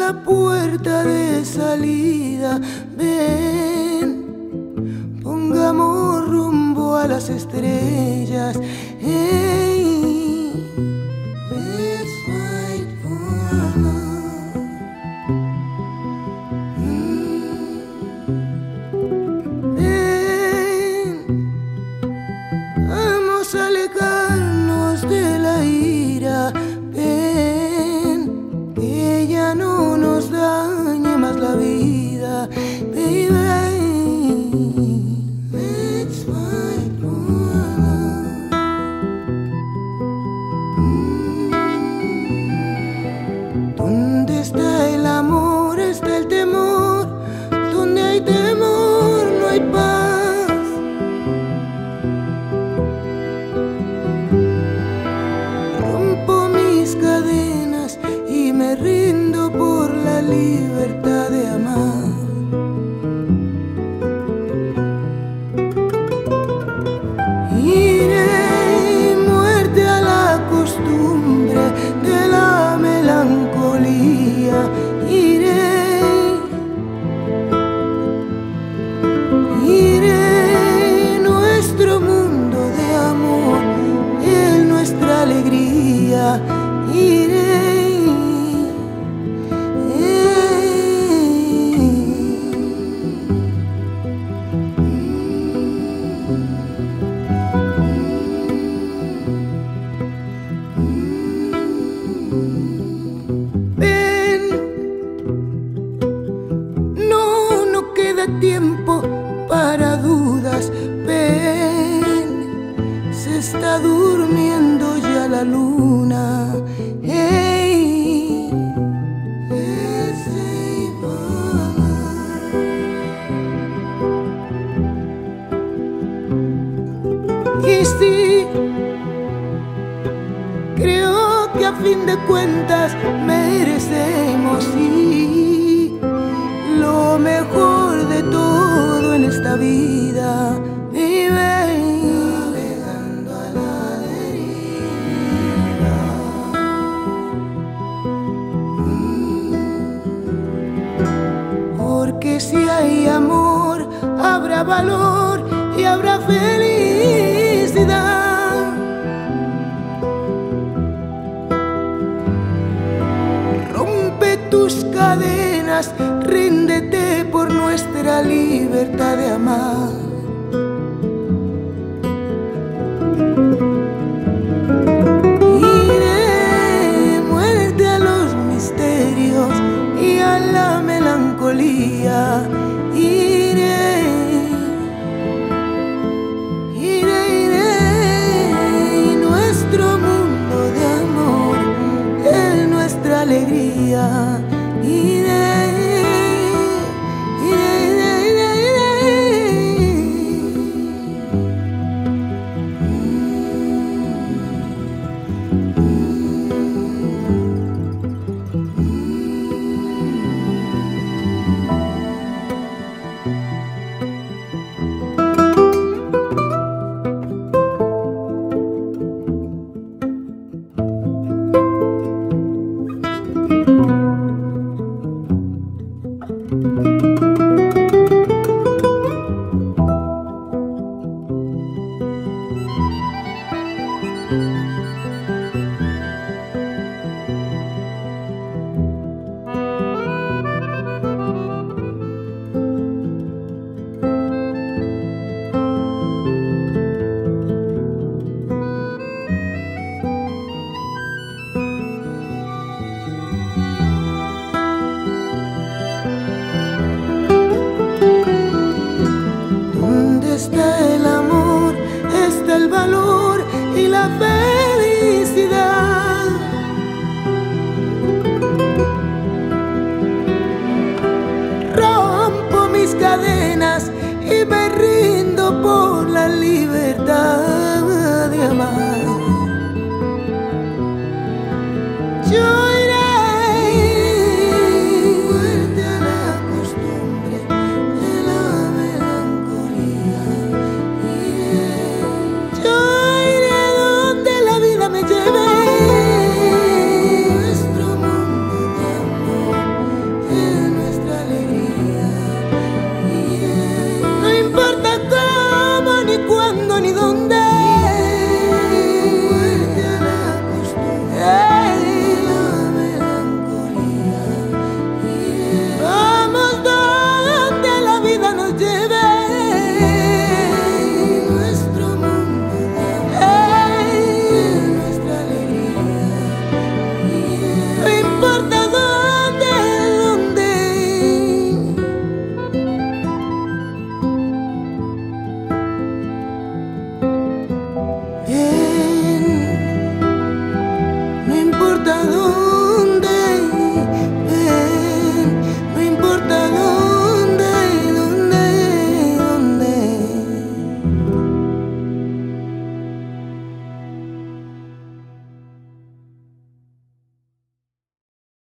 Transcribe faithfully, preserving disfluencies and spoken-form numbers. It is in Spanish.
la puerta de salida. Ven, pongamos rumbo a las estrellas. Hey, let's fight for love. Mm. Ven, vamos a alejarnos de la ira. Ven, que ya no nos dañe más la vida, baby. Let's fight for love. Mm. ¿Dónde está el amor? Está el temor. Donde hay temor no hay paz. Rompo mis cadenas y me rindo por la libertad de amar. Iré, muerte a la costumbre de la melancolía. Iré, iré, nuestro mundo de amor es nuestra alegría. Iré. Tiempo para dudas. Ven, se está durmiendo ya la luna. Hey, let's save our love. Y sí, creo que a fin de cuentas merecemos, sí, lo mejor de todo en esta vida. Vive navegando a la deriva. Mm. Porque si hay amor, habrá valor y habrá felicidad. Rompe tus cadenas, ríndete por nuestra libertad de amar. Iré, muerte a los misterios y a la melancolía. Iré, iré, iré, y nuestro mundo de amor es nuestra alegría. Iré. Está el amor, está el valor.